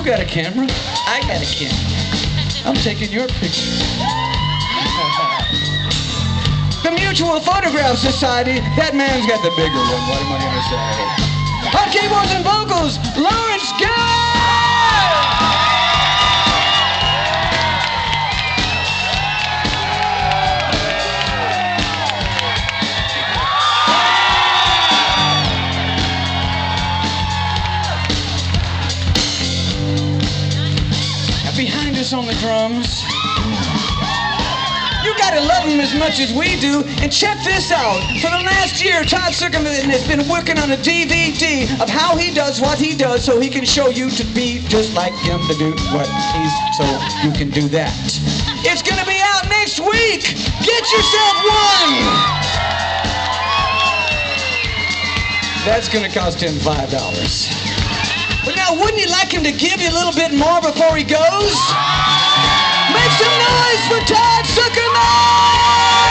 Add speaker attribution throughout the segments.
Speaker 1: You got a camera? I got a camera. I'm taking your picture. The Mutual Photograph Society, that man's got the bigger one. What am I going to say? On keyboards and vocals, Lawrence Gowan! Behind us on the drums. You gotta love him as much as we do. And check this out. For the last year, Todd Zuckerman has been working on a DVD of how he does what he does so he can show you to be just like him, to do what he's, so you can do that. It's gonna be out next week. Get yourself one. That's gonna cost him $5. But now, wouldn't you like him to give you a little bit more before he goes? Make some noise for Todd Zuckerman!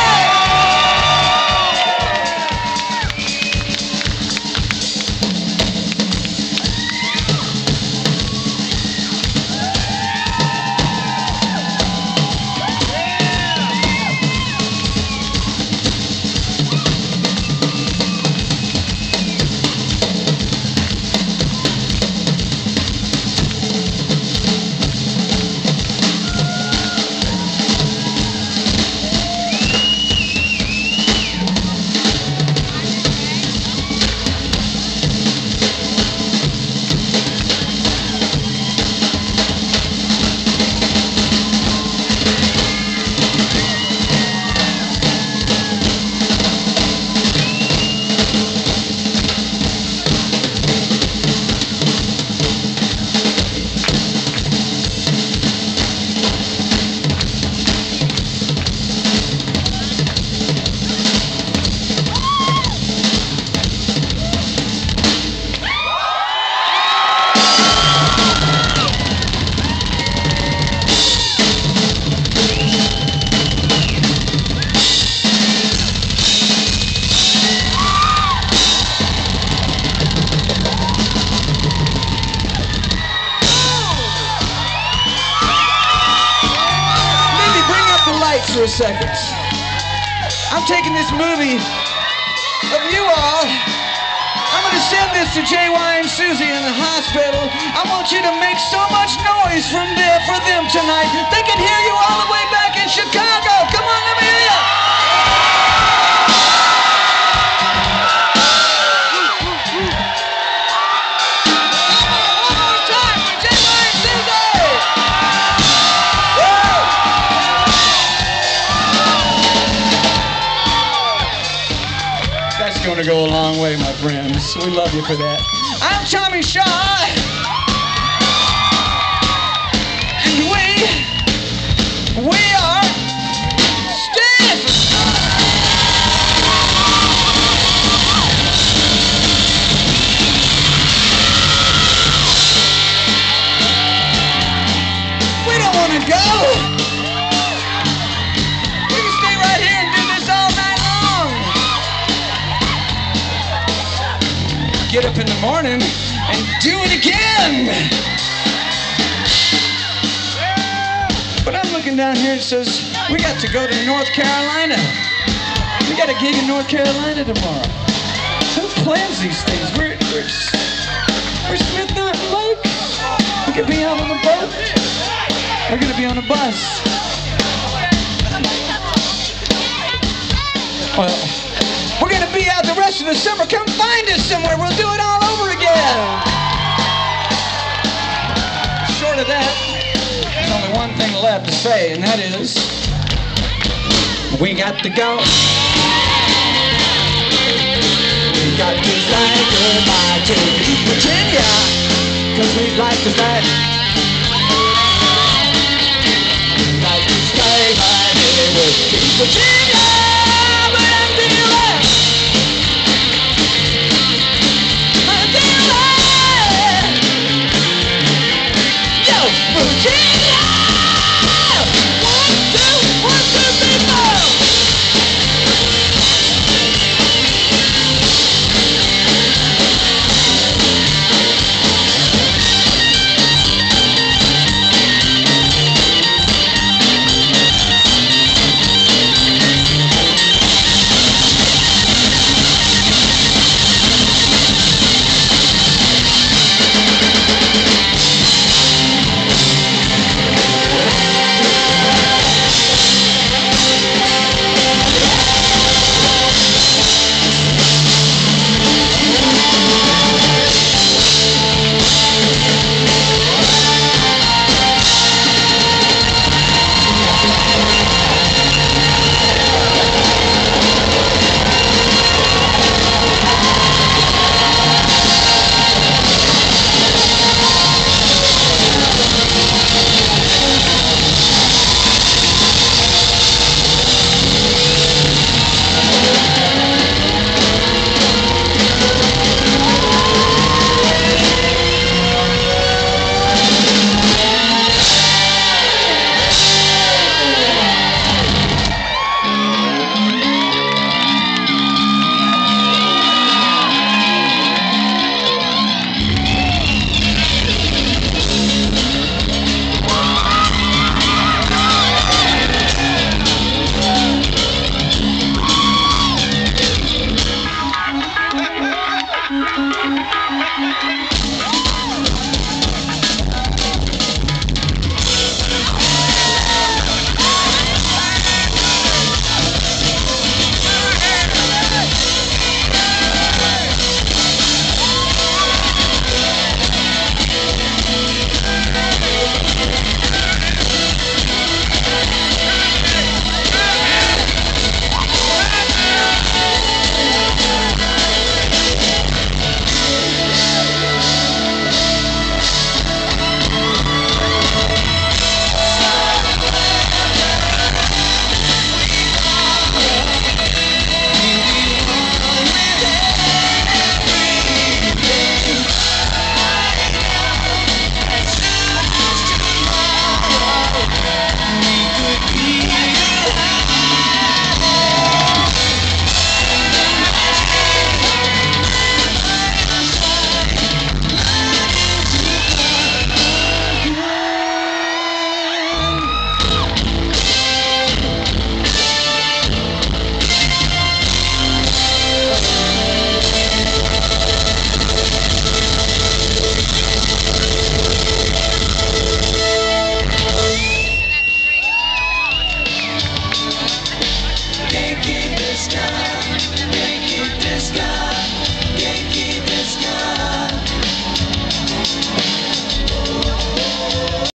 Speaker 1: For a second. I'm taking this movie of you all. I'm going to send this to JY and Susie in the hospital. I want you to make so much noise from there for them tonight. They can hear you all the way back in Chicago. Come on, let me hear you. One more time for JY and Susie. That's going to go a long way, my friends. We love you for that. I'm Tommy Shaw. And we are Styx. We don't want to go. We can stay right here and do this all night long. Get up in the morning and do it again. But I'm looking down here and it says, we got to go to North Carolina. We got a gig in North Carolina tomorrow. Who plans these things? We're Smith Mountain Lake. We could be out on a boat. We're gonna be on a bus. Well, we're going to be out the rest of the summer. Come find us somewhere. We'll do it all over again. Short of that, there's only one thing left to say, and that is, we got to go. We got to say goodbye to Virginia, because we'd like to stay. We'd like to stay right here with Virginia.